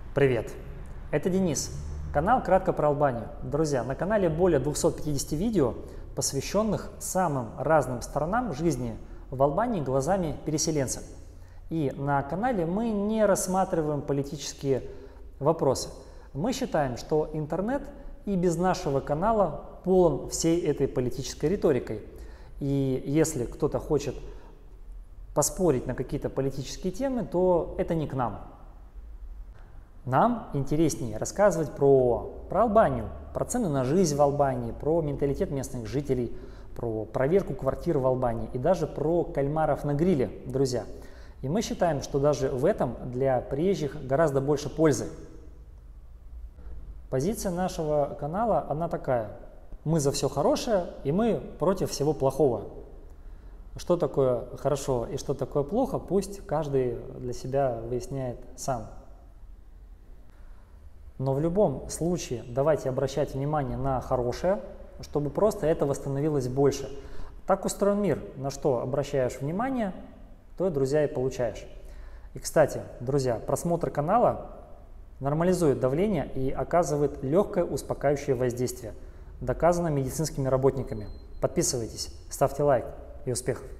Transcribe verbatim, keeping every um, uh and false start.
Привет! Это Денис. Канал «Кратко про Албанию». Друзья, на канале более двухсот пятидесяти видео, посвященных самым разным сторонам жизни в Албании глазами переселенцев. И на канале мы не рассматриваем политические вопросы. Мы считаем, что интернет и без нашего канала полон всей этой политической риторикой. И если кто-то хочет поспорить на какие-то политические темы, то это не к нам. Нам интереснее рассказывать про, про Албанию, про цены на жизнь в Албании, про менталитет местных жителей, про проверку квартир в Албании и даже про кальмаров на гриле, друзья. И мы считаем, что даже в этом для приезжих гораздо больше пользы. Позиция нашего канала, она такая: мы за все хорошее и мы против всего плохого. Что такое хорошо и что такое плохо, пусть каждый для себя выясняет сам. Но в любом случае давайте обращать внимание на хорошее, чтобы просто этого становилось больше. Так устроен мир. На что обращаешь внимание, то, друзья, и получаешь. И, кстати, друзья, просмотр канала нормализует давление и оказывает легкое успокаивающее воздействие. Доказано медицинскими работниками. Подписывайтесь, ставьте лайк и успехов!